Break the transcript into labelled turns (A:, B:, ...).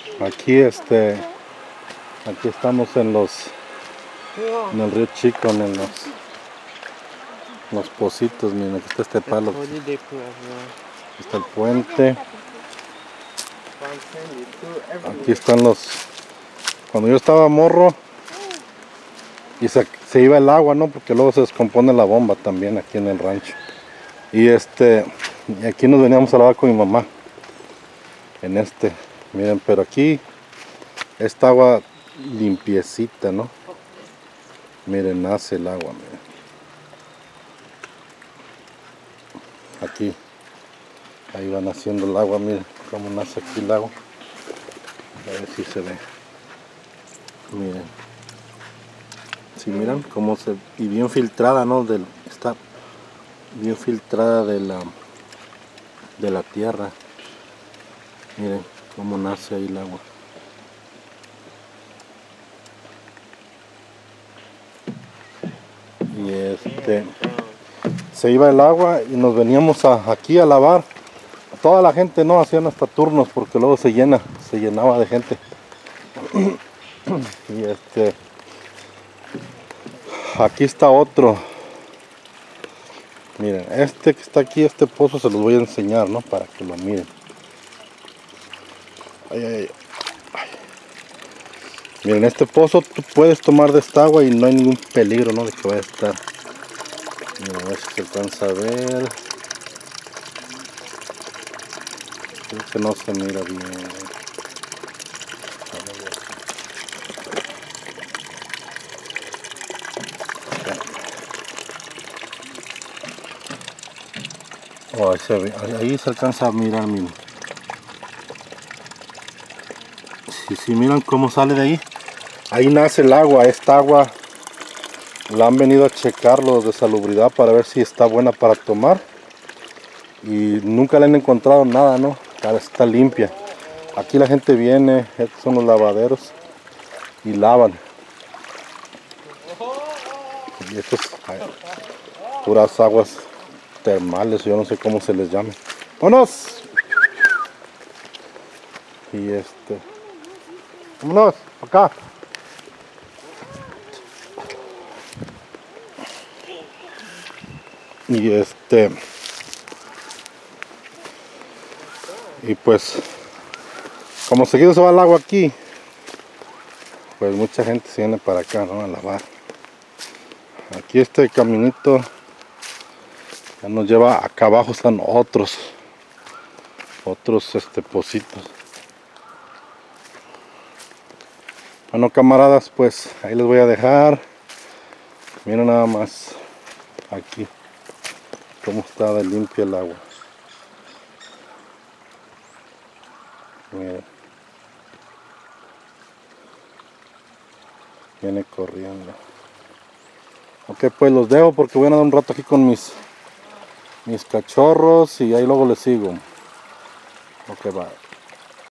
A: Aquí aquí estamos en el río Chico, en los pocitos. Miren, aquí está este palo. Aquí está el puente. Aquí están cuando yo estaba morro y se iba el agua, ¿no? Porque luego se descompone la bomba también aquí en el rancho. Y aquí nos veníamos a lavar con mi mamá. Miren, pero aquí esta agua limpiecita, ¿no? Miren, nace el agua, miren. Aquí, ahí va naciendo el agua, miren cómo nace aquí el agua. A ver si se ve. Miren. Si miran cómo y bien filtrada, ¿no? Está bien filtrada de la tierra. Miren cómo nace ahí el agua. Y se iba el agua y nos veníamos aquí a lavar. Toda la gente no hacían hasta turnos porque luego se llenaba de gente. Y aquí está otro. Miren, que está aquí, este pozo se los voy a enseñar, ¿no? Para que lo miren. Ay. Miren, este pozo tú puedes tomar de esta agua y no hay ningún peligro, ¿no? De que vaya a estar. Miren, a ver si se alcanza a ver. Creo que no se mira bien. Oh, ahí se alcanza a mirar, miren. Si miran cómo sale de ahí, ahí nace el agua. Esta agua la han venido a checar los de salubridad para ver si está buena para tomar. Y nunca le han encontrado nada, ¿no? Está limpia. Aquí la gente viene, estos son los lavaderos, y lavan. Y estas puras aguas termales, yo no sé cómo se les llame. ¡Vámonos! Y vámonos, acá. Y pues, como seguido se va el agua aquí, pues mucha gente se viene para acá, ¿no? A lavar. Aquí este caminito ya nos lleva acá abajo, están otros pocitos. Bueno, camaradas, pues ahí les voy a dejar. Miren nada más aquí cómo está de limpia el agua. Miren, viene corriendo. Ok, pues los dejo porque voy a dar un rato aquí con mis cachorros y ahí luego les sigo. Ok, bye.